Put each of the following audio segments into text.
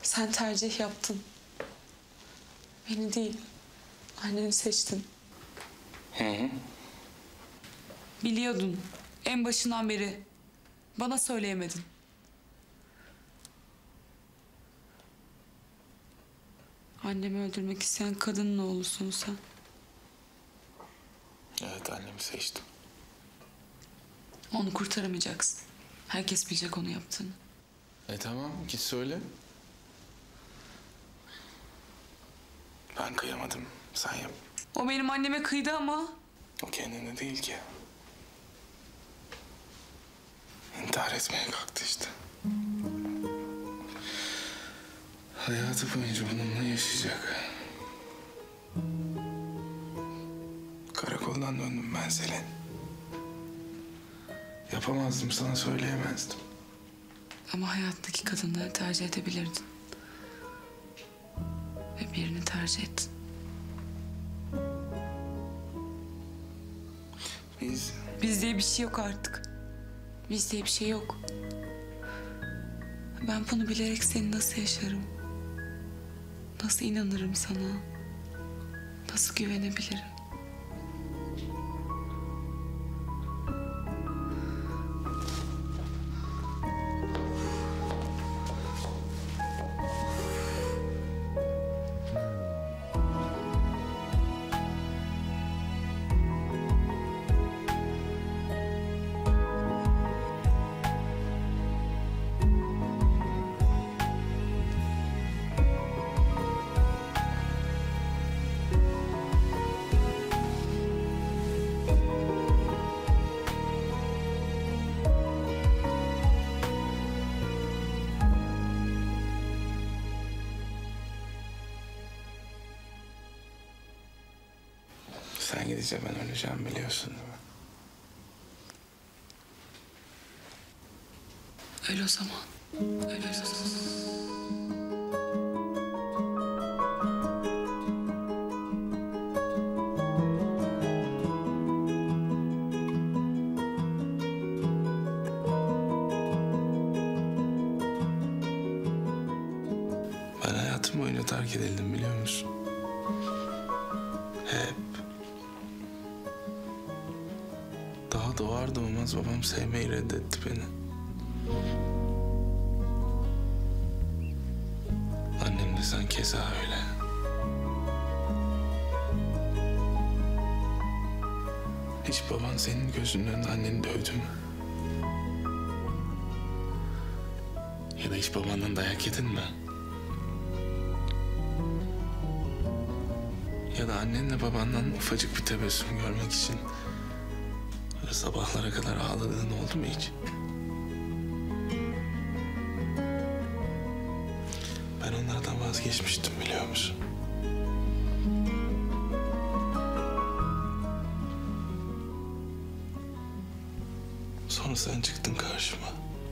Sen tercih yaptın. Beni değil, anneni seçtin. Hı. Biliyordun en başından beri. Bana söyleyemedin. Annemi öldürmek isteyen kadının oğlusun sen. Evet, annemi seçtim. Onu kurtaramayacaksın. Herkes bilecek onu yaptığını. Tamam, git söyle. Ben kıyamadım, sen yap. O benim anneme kıydı ama. O kendine değil ki. İntihar etmeye kalktı işte. Hayatı boyunca bununla yaşayacak. Karakoldan döndüm ben Selin. Yapamazdım, sana söyleyemezdim. Ama hayattaki kadınları tercih edebilirdin. Ve birini tercih ettin. Biz diye bir şey yok artık. Biz diye bir şey yok. Ben bunu bilerek seni nasıl yaşarım? Nasıl inanırım sana? Nasıl güvenebilirim? Sen gidince ben öleceğim, biliyorsun değil mi? Öyle o zaman. Öyle o zaman. Ben hayatım boyunca terk edildim, biliyor musun? Hep. Daha doğar doğmaz babam sevmeyi reddetti beni. Annem de sen keza öyle. Hiç baban senin gözünün önünde anneni dövdü mü? Ya da hiç babandan dayak yedin mi? Ya da annenle babandan ufacık bir tebessüm görmek için böyle sabahlara kadar ağladığın oldu mu hiç? Ben onlardan vazgeçmiştim, biliyor musun? Sonra sen çıktın karşıma.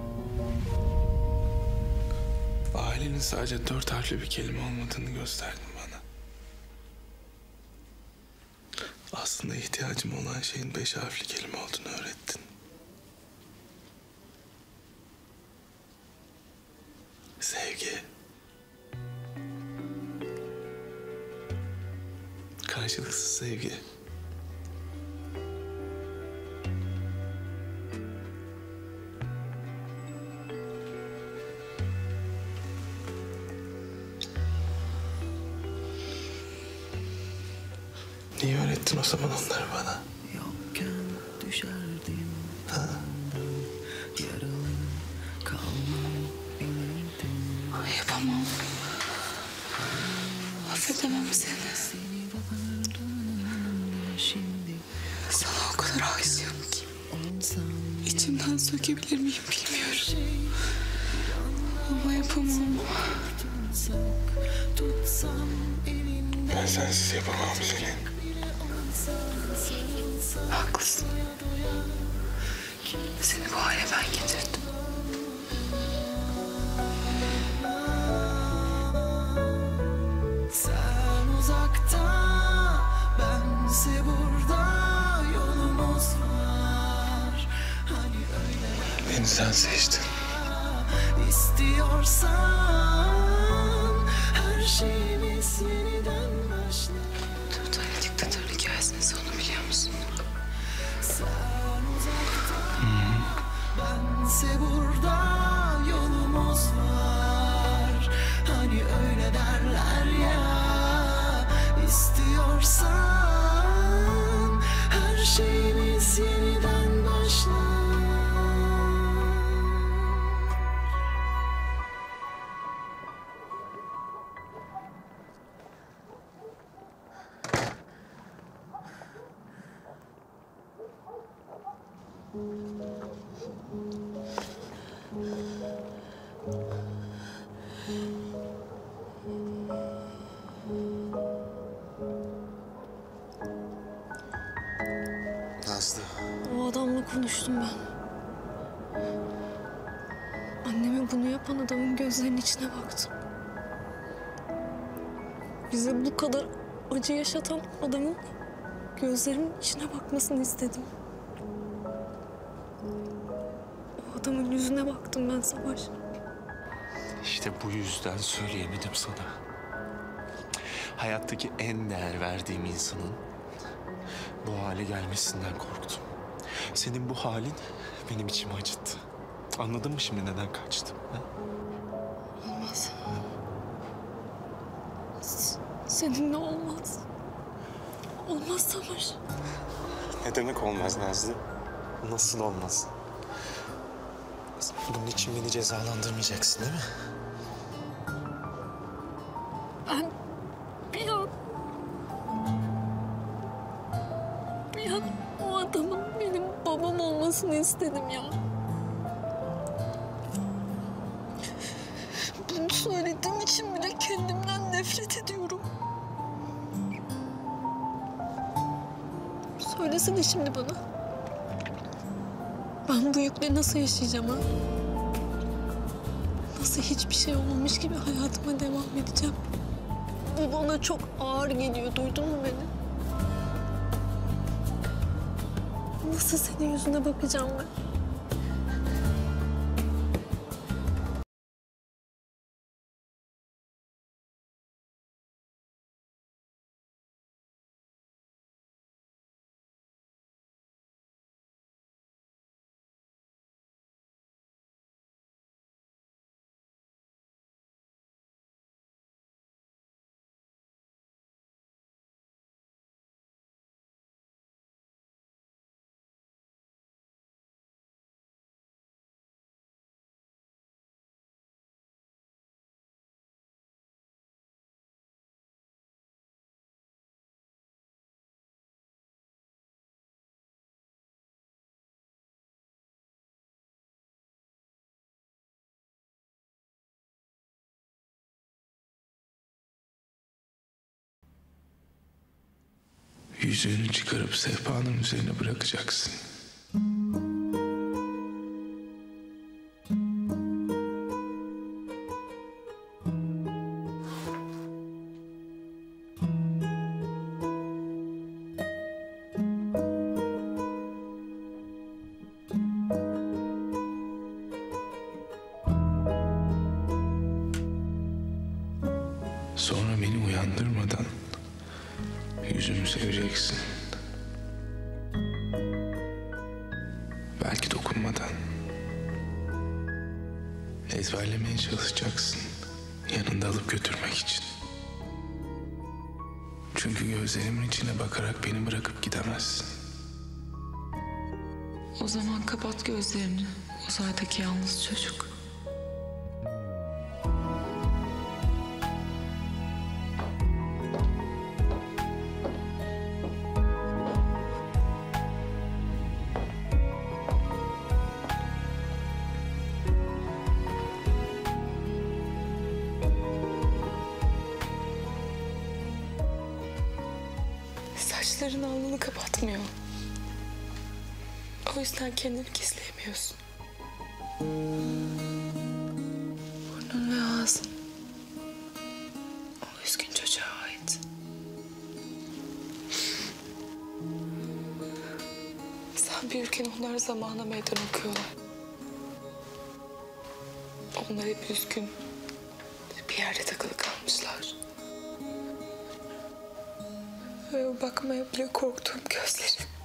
Ailenin sadece 4 harfli bir kelime olmadığını gösterdin bana. Aslında ihtiyacım olan şeyin 5 harfli kelime olduğunu öğrettin. Sevgi. Karşılıksız sevgi. Niye öğrettin o zaman onları bana? Yokken düşerdim yaralı kalmam bilirdim. Yapamam. Affedemem seni. Şimdi Sana o kadar aşığım ki. İçimden sökebilir miyim bilmiyorum. Ama yapamam. tutsam elimden. Ben sensiz yapamam Selin. Haklısın. Seni bu hale ben getirdim. Sen uzakta, bense burada, yolumuz var. Hani öyle Beni sen seçtin. istiyorsan Her şeyimiz yeniden başlar. Total diktatör hikayesinin sonunu biliyor musun? Sen uzakta, bense burada, yolumuz var. Hani öyle derler ya, istiyorsan her şeyimiz yeniden başlar. Nazlı. O adamla konuştum ben. Anneme bunu yapan adamın gözlerinin içine baktım. Bize bu kadar acı yaşatan adamın gözlerimin içine bakmasını istedim. O adamın yüzüne baktım ben Savaş. İşte bu yüzden söyleyemedim sana. Hayattaki en değer verdiğim insanın bu hale gelmesinden korktum. Senin bu halin benim içimi acıttı. Anladın mı şimdi neden kaçtım? Ha? Olmaz. Seninle olmaz. Olmaz Savaş. Ne demek olmaz Nazlı? Nasıl olmaz? Bunun için beni cezalandırmayacaksın değil mi? Ben bir an o adamın benim babam olmasını istedim ya. Bunu söylediğim için bile kendimden nefret ediyorum. Söylesene şimdi bana. Ben bu yükle nasıl yaşayacağım ha? Nasıl hiçbir şey olmamış gibi hayatıma devam edeceğim? Bu bana çok ağır geliyor, duydun mu beni? Nasıl senin yüzüne bakacağım ben? Yüzüğünü çıkarıp sehpanın üzerine bırakacaksın. Sonra beni uyandırmadan yüzümü seveceksin. Belki dokunmadan. Ezberlemeye çalışacaksın. Yanında alıp götürmek için. Çünkü gözlerimin içine bakarak beni bırakıp gidemezsin. O zaman kapat gözlerini. Uzaydaki yalnız çocuk. Saçların alnını kapatmıyor. O yüzden kendini gizleyemiyorsun. Burnun ve ağzın o üzgün çocuğa ait. Sen büyürken onlar zamana meydan okuyorlar. Onlar hep üzgün, bir yerde takılı kalmış. yapmışlar. Ve o bakmaya bile korktuğum gözlerin.